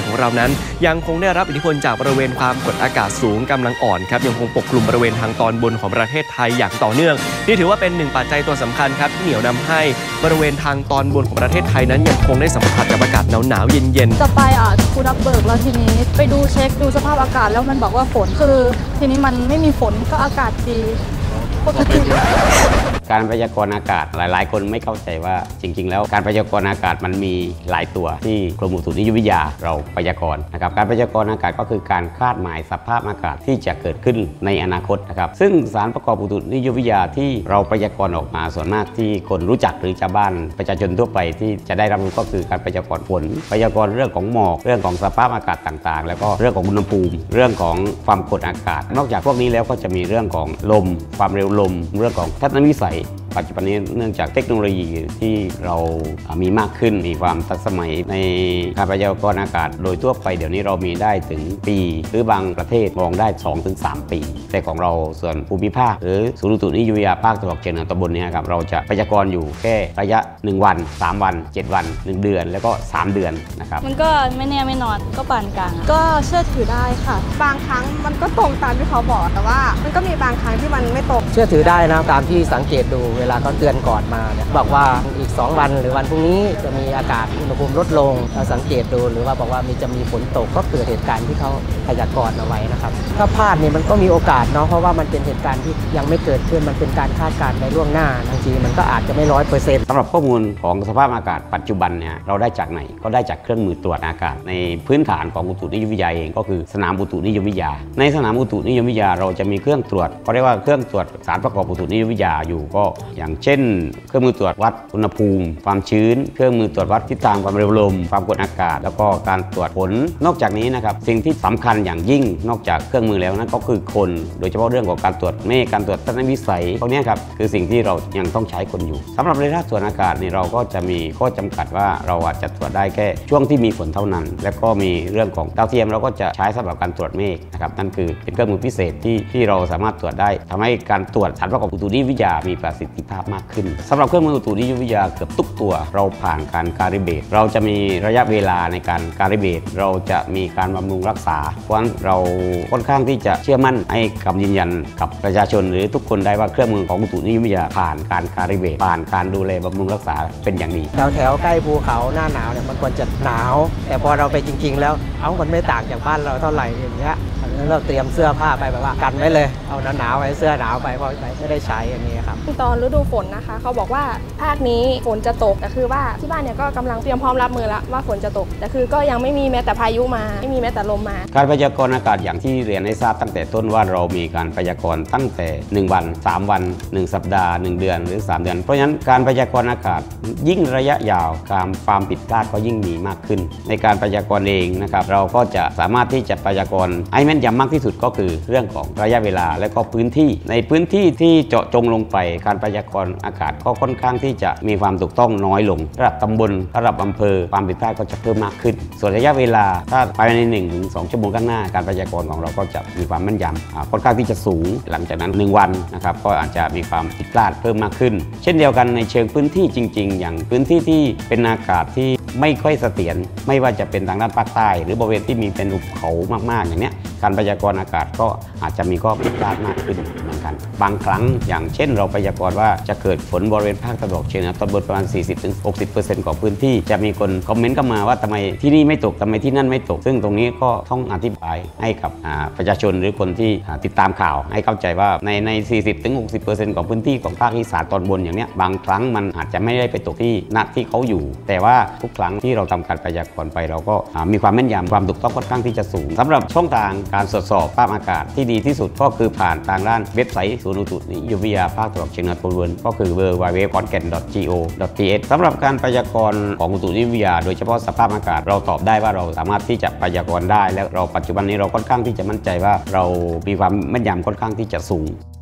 ของเรานั้นยังคงได้รับอิทธิพลจากบริเวณความกดอากาศสูงกำลังอ่อนครับยังคงปกคลุมบริเวณทางตอนบนของประเทศไทยอย่างต่อเนื่องนี่ถือว่าเป็นหนึ่งปัจจัยตัวสำคัญครับที่เหนี่ยวนำให้บริเวณทางตอนบนของประเทศไทยนั้นยังคงได้สัมผัสกับอากาศหนาวๆเย็นๆจะไปภูทับเบิกแล้วทีนี้ไปดูเช็คดูสภาพอากาศแล้วมันบอกว่าฝนคือทีนี้มันไม่มีฝนก็อากาศดีปกติการพยากรณ์อากาศหลายๆคนไม่เข้าใจว่าจริงๆแล้วการพยากรณ์อากาศมันมีหลายตัวที่กรมอุตุนิยมวิทยาเราพยากรณ์นะครับการพยากรณ์อากาศก็คือการคาดหมายสภาพอากาศที่จะเกิดขึ้นในอนาคตนะครับซึ่งสารประกอบอุตุนิยมวิทยาที่เราพยากรณ์ออกมาส่วนมากที่คนรู้จักหรือชาวบ้านประชาชนทั่วไปที่จะได้รับรู้ก็คือการพยากรณ์ฝนพยากรณ์เรื่องของหมอกเรื่องของสภาพอากาศต่างๆแล้วก็เรื่องของอุณหภูมิเรื่องของความกดอากาศนอกจากพวกนี้แล้วก็จะมีเรื่องของลมความเร็วลมเรื่องของทัศนวิสัยปัจจุบันนี้เนื่องจากเทคโนโลยีที่เรามีมากขึ้นมีความทันสมัยในการพยากรณ์อากาศโดยทั่วไปเดี๋ยวนี้เรามีได้ถึงปีหรือบางประเทศมองได้ 2-3 ปีแต่ของเราส่วนภูมิภาคหรือศูนย์อุตุนิยมวิทยาภาคตะวันออกเฉียงเหนือตอนบนนี้ครับเราจะพยากรณ์อยู่แค่ระยะ1วัน3วัน7วัน1เดือนแล้วก็3เดือนนะครับมันก็ไม่แน่ไม่นอนก็ปานกลางก็เชื่อถือได้ค่ะบางครั้งมันก็ตรงตามที่เขาบอกแต่ว่ามันก็มีบางครั้งที่มันไม่ตรงเชื่อถือได้นะตามที่สังเกตดูเวลาเขาเตือนก่อนมาเนี่ยบอกว่าอีก2วันหรือวันพรุ่งนี้จะมีอากาศอุณหภูมิลดลงเราสังเกตดูหรือว่าบอกว่าจะมีฝนตกก็เกิดเหตุการณ์ที่เขาพยากรณ์เอาไว้นะครับถ้าพลาดเนี่ยมันก็มีโอกาสเนาะเพราะว่ามันเป็นเหตุการณ์ที่ยังไม่เกิดขึ้นมันเป็นการคาดการณ์ในล่วงหน้าบางทีมันก็อาจจะไม่ 100% สำหรับข้อมูลของสภาพอากาศปัจจุบันเนี่ยเราได้จากไหนก็ได้จากเครื่องมือตรวจอากาศในพื้นฐานของอุตุนิยมวิทยาเองก็คือสนามอุตุนิยมวิทยาในสนามอุตุนิยมวิทยาเราจะมีเครื่องตรวจเขาเรียกว่าเครื่องตรวจสารประกอบอุตุนิยมวิทยาอยู่ก็อย่างเช่นเครื่องมือตรวจวัดอุณหภูมิความชื้นเครื่องมือตรวจวัดทิศทางความเร็วลมความกดอากาศแล้วก็การตรวจฝนนอกจากนี้นะครับสิ่งที่สำคัญอย่างยิ่งนอกจากเครื่องมือแล้วนั่นก็คือคนโดยเฉพาะเรื่องของการตรวจเมฆการตรวจทัศนวิสัยพวกนี้ครับคือสิ่งที่เรายังต้องใช้คนอยู่สำหรับในด้านตรวจอากาศนี่เราก็จะมีข้อจำกัดว่าเราอาจจะตรวจได้แค่ช่วงที่มีฝนเท่านั้นและก็มีเรื่องของดาวเทียมเราก็จะใช้สำหรับการตรวจเมฆนะครับนั่นคือเป็นเครื่องมือพิเศษที่เราสามารถตรวจได้ทำให้การตรวจสารประกอบอุตุนิยมวิทยามีประสิทธิภาพมากขึ้นสำหรับเครื่องมืออุตุนิยมวิทยาเกือบทุกตัวเราผ่านการการิเบตเราจะมีระยะเวลาในการการิเบตเราจะมีการบำรุงรักษาเพราะฉะนั้นเราค่อนข้างที่จะเชื่อมั่นให้คำยืนยันกับประชาชนหรือทุกคนได้ว่าเครื่องมือของอุตุนิยมวิทยาผ่านการการิเบตผ่านการดูแลบำรุงรักษาเป็นอย่างดีแถวใกล้ภูเขาหน้าหนาวเนี่ยมันควรจะหนาวแต่พอเราไปจริงๆแล้วมันไม่ต่างจากบ้านเราเท่าไหร่อย่างเงี้ยเราเตรียมเสื้อผ้าไปแบบว่ากันไว้เลยเอาหนาวไว้เสื้อหนาวไปเพราะไม่ได้ใช้อย่างนี้ครับตอนฤดูฝนนะคะเขาบอกว่าภาคนี้ฝนจะตกแต่คือว่าที่บ้านเนี่ยก็กำลังเตรียมพร้อมรับมือแล้วว่าฝนจะตกแต่คือก็ยังไม่มีแม้แต่พายุมาไม่มีแม้แต่ลมมาการพยากรณ์อากาศอย่างที่เรียนให้ทราบตั้งแต่ต้นว่าเรามีการพยากรณ์ตั้งแต่1วัน3วัน1สัปดาห์1เดือนหรือ3เดือนเพราะฉะนั้นการพยากรณ์อากาศยิ่งระยะยาวความผิดพลาดก็ยิ่งมีมากขึ้นในการพยากรณ์เองนะครับเราก็จะสามารถที่จะพยากรณ์ให้แม่นยำมากที่สุดก็คือเรื่องของระยะเวลาและก็พื้นที่ในพื้นที่ที่เจาะจงลงไปการพยากรณ์อากาศก็ค่อนข้างที่จะมีความถูกต้องน้อยลงระดับตำบลระดับอำเภอความผิดพลาดก็จะเพิ่มมากขึ้นส่วนระยะเวลาถ้าภายใน 1-2 ชั่วโมงข้างหน้าการพยากรณ์ของเราก็จะมีความแม่นยำค่อนข้างที่จะสูงหลังจากนั้น1วันนะครับก็อาจจะมีความผิดพลาดเพิ่มมากขึ้นเช่นเดียวกันในเชิงพื้นที่จริงๆอย่างพื้นที่ที่เป็นอากาศที่ไม่ค่อยเสถียรไม่ว่าจะเป็นทางด้านภาคใต้หรือบริเวณที่มีเป็นหุบเขามากๆอย่างนี้การพยากรณ์อากาศก็อาจจะมีข้อผิดพลาดมากขึ้นเหมือนกันบางครั้งอย่างเช่นเราพยากรณ์ว่าจะเกิดฝนบริเวณภาคตะวันออกเฉียงเหนือตอนบนประมาณ 40-60% ของพื้นที่จะมีคนคอมเมนต์เข้ามาว่าทำไมที่นี่ไม่ตกทำไมที่นั่นไม่ตกซึ่งตรงนี้ก็ต้องอธิบายให้กับประชาชนหรือคนที่ติดตามข่าวให้เข้าใจว่าใน 40-60% ของพื้นที่ของภาคอีสานตอนบนอย่างนี้บางครั้งมันอาจจะไม่ได้ไปตกที่ณที่เขาอยู่แต่ว่าทุกครั้งที่เราทำการพยากรณ์ไปเราก็มีความแม่นยำความถูกต้องค่อนข้างที่จะสูงสำหรับช่องทางการตรวจสอบภาพอากาศที่ดีที่สุดก็คือผ่านทางด้านเว็บไซต์ศูนย์อุตุนิยมวิทยาภาคตะวันออกเฉียงเหนือตอนบนก็คือ www.khonken.go.th สำหรับการพยากรณ์ของอุตุนิยมวิทยาโดยเฉพาะสภาพอากาศเราตอบได้ว่าเราสามารถที่จะพยากรณ์ได้และเราปัจจุบันนี้เราค่อนข้างที่จะมั่นใจว่าเรามีความแม่นยำค่อนข้างที่จะสูง